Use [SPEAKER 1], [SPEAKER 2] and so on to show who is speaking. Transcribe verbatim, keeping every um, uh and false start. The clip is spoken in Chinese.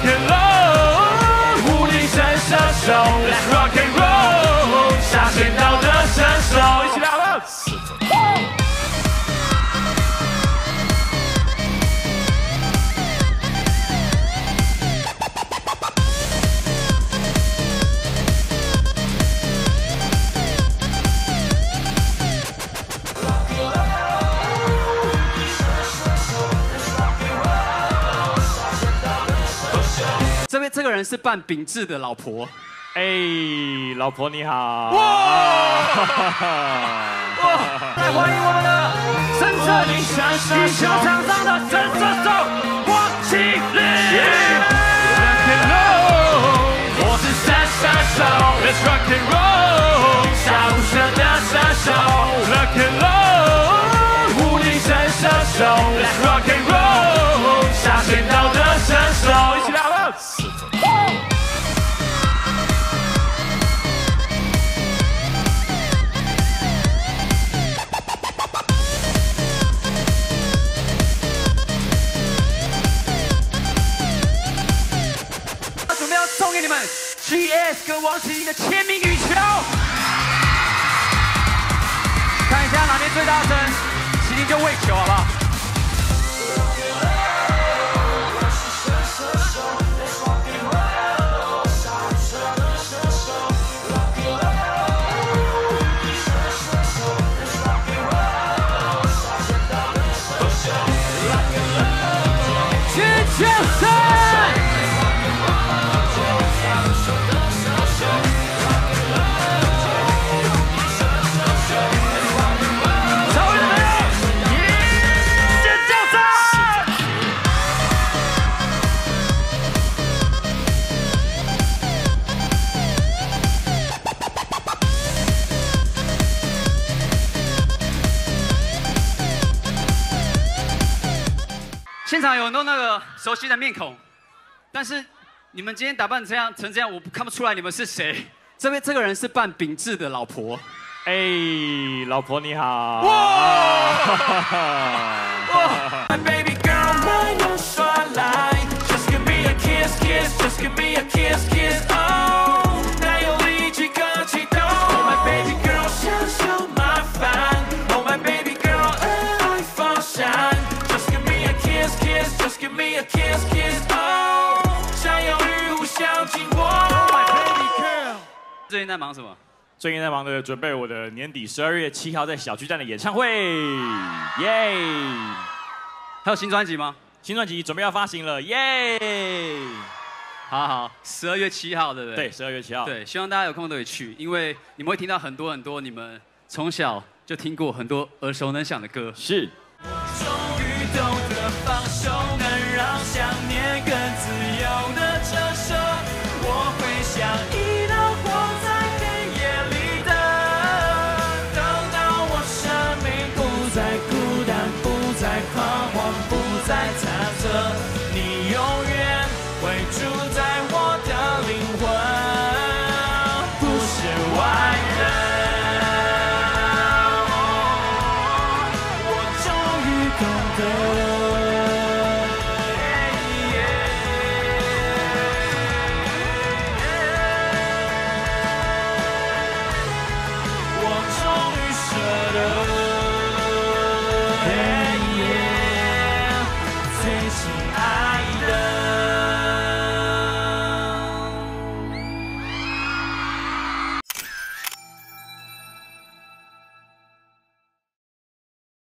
[SPEAKER 1] and roll， 无敌神射手 ，Let's rock and roll， 下线道的神手，一起来吧！
[SPEAKER 2] 这边这个人是扮秉志的老婆，
[SPEAKER 1] 哎，老婆你好！
[SPEAKER 2] 哇！哇！来欢迎我们的神射羽球场上的神射手王麒麟。
[SPEAKER 1] Rock and roll， 我是神射手 ，Let's rock and roll， 下无声的射手 ，Rock and roll， 无敌神射手 ，Let's rock and roll， 下线道的神手，一起来吧！
[SPEAKER 2] 准备要送给你们 G S 跟王麒麟的签名羽球，看一下哪边最大声，麒麟就喂球，好不好？ 现场有很多那个熟悉的面孔，但是你们今天打扮这样成这样，我看不出来你们是谁。这边这个人是扮秉志的老婆，
[SPEAKER 1] 哎，老婆你好！
[SPEAKER 2] 哇！哇
[SPEAKER 1] My baby girl， 慢点耍赖 ，Just give me a kiss kiss，Just give me a kiss kiss，Oh， 哪有力气可启动 ？My baby girl， 享受麻烦 ，Oh my baby girl， 恩爱放闪。 Just give me a kiss, kiss, oh， 占有欲互相紧握。Oh my baby girl。
[SPEAKER 2] 最近在忙什么？
[SPEAKER 1] 最近在忙着准备我的年底十二月七号在小巨蛋的演唱会，耶！
[SPEAKER 2] 还有新专辑吗？
[SPEAKER 1] 新专辑准备要发行了，耶！
[SPEAKER 2] 好好，十二月七号，对不对？
[SPEAKER 1] 对，十二月七号。
[SPEAKER 2] 对，希望大家有空都可以去，因为你们会听到很多很多你们从小就听过很多耳熟能详的歌。
[SPEAKER 1] 是。
[SPEAKER 3] 终于懂得放手，能让想念更自由的折射。我会像一道光在黑夜里的，等到我生命不再孤单，不再彷徨，不再忐忑，你永远会住在。